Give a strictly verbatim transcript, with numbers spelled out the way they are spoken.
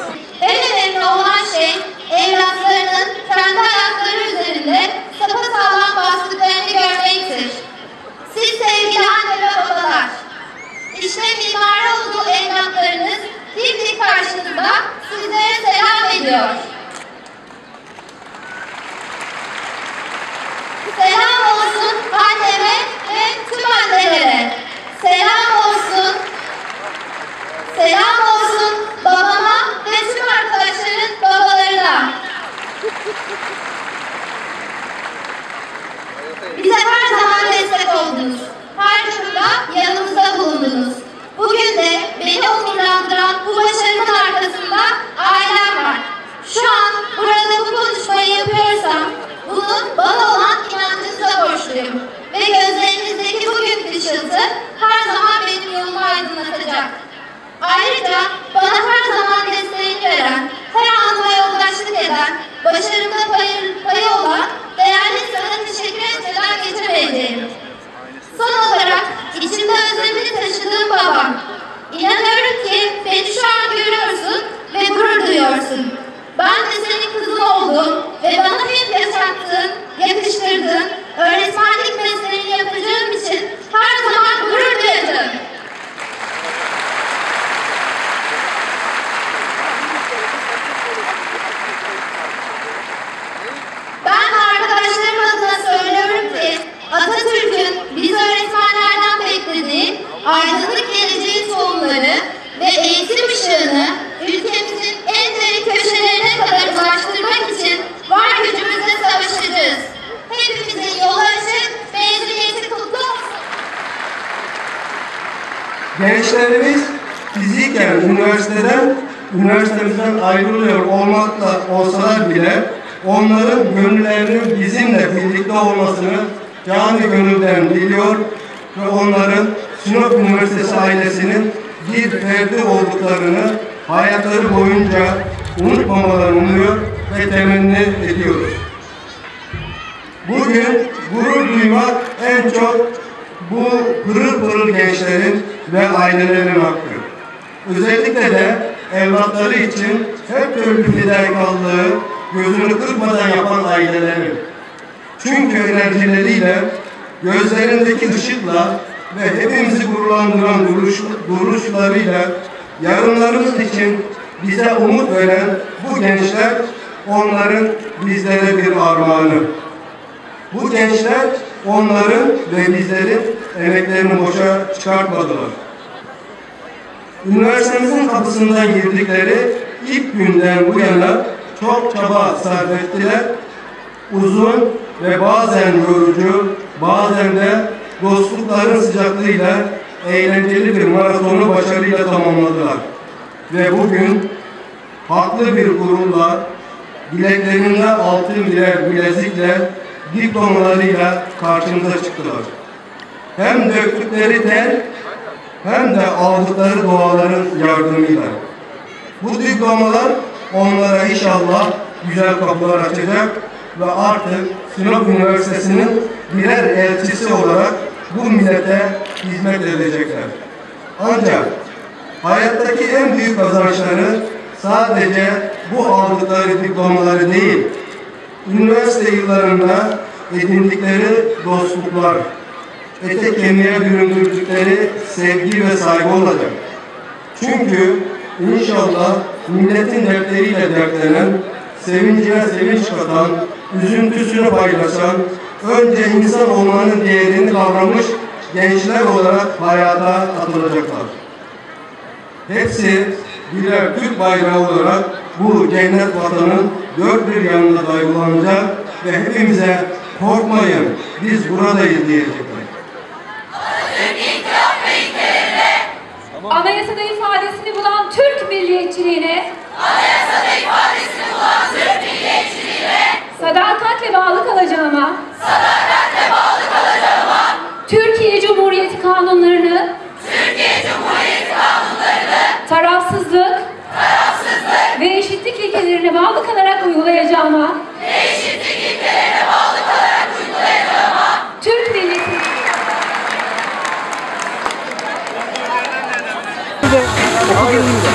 En önemli olan şey evlatlarının kendi ayakları üzerinde sapasağlam bastıklarını görmektir. Siz sevgili anne ve babalar, işte Mimaroğlu evlatlarınız dimdik karşınızda sizlere selam ediyor. Selam olsun anneme ve tüm annelere. Selam olsun. Selam olsun babama ve tüm arkadaşların babalarına. Bize her zaman destek oldunuz. Her durumda yanımızda bulundunuz. Bugün de beni onurlandıran bu başarımın arkasında ailem var. Şu an burada bu konuşmayı yapıyorsam bunun bana olan inancınıza borçluyum. Ve gözlerinizdeki bugünkü ışıltı her zaman benim yolumu aydınlatacak. Ayrıca bana her zaman desteğini veren, her anıma yoldaşlık eden, başarımda payı, payı olan değerli insana teşekkür etmeden geçemeyeceğim. Son olarak içimde özlemini taşıdığım babam. İnanıyorum ki beni şu an görüyorsun ve gurur duyuyorsun. Ben de senin kızın oldum ve bana hep yaşattığın, yakıştırdığın, öğretmenlik mesleğini yapacağım için her zaman gurur duyacağım. Ben arkadaşlarım adına söylüyorum ki Atatürk'ün biz öğretmenlerden beklediği aydınlık geleceğin tohumları ve eğitim ışığını ülkemizin en derin köşelerine kadar ulaştırmak için var gücümüzle savaşacağız. Hepimizin yolu açık, mezuniyeti kutlu olsun. Gençlerimiz fiziken üniversiteden, üniversitemizden ayrılıyor olmakla olsalar bile onların gönüllerinin bizimle birlikte olmasını canı gönülden diliyor ve onların Sinop Üniversitesi ailesinin bir ferdi olduklarını hayatları boyunca unutmamalarını umuyor ve temenni ediyoruz. Bugün gurur duymak en çok bu pırıl pırıl gençlerin ve ailelerin hakkı. Özellikle de evlatları için hep türlü fedakarlığı gözünü kırpmadan yapan ailelerin. Çünkü enerjileriyle, gözlerindeki ışıkla ve hepimizi gururlandıran duruş, duruşlarıyla yarınlarımız için bize umut veren bu gençler onların bizlere bir armağanı. Bu gençler onların ve bizlerin emeklerini boşa çıkartmadılar. Üniversitemizin kapısından girdikleri ilk günden bu yana çok çaba sarf ettiler. Uzun ve bazen yorucu, bazen de dostlukların sıcaklığıyla eğlenceli bir maratonu başarıyla tamamladılar. Ve bugün haklı bir gururla, bileklerinde altın birer bilezikle, diplomalarıyla karşımıza çıktılar. Hem döktükleri ter, hem de aldıkları duaların yardımıyla. Bu diplomalar onlara inşallah güzel kapılar açacak ve artık Sinop Üniversitesi'nin birer elçisi olarak bu millete hizmet edecekler. Ancak hayattaki en büyük kazançları sadece bu aldıkları diplomaları değil, üniversite yıllarında edindikleri dostluklar, ete kemiğe büründürdükleri sevgi ve saygı olacak. Çünkü inşallah milletin dertleriyle dertlenen, sevincine sevinç katan, üzüntüsünü paylaşan, önce insan olmanın değerini kavramış gençler olarak hayata atılacaklar. Hepsi birer Türk bayrağı olarak bu cennet vatanın dört bir yanında dayılanacak ve hepimize korkmayın, biz buradayız diyecekler. Anayasada ifadesini bulan Türk milliyetçiliğine, Anayasada ifadesini bulan Türk milliyetçiliğine, sadakatle bağlı kalacağıma, sadakatle bağlı kalacağıma, Türkiye Cumhuriyeti kanunlarını, Türkiye Cumhuriyeti kanunlarını, tarafsızlık, tarafsızlık ve eşitlik ilkelerine bağlı kalarak uygulayacağıma, ve eşitlik ilkelerine bağlı kalarak uygulayacağıma, Türk milleti Okul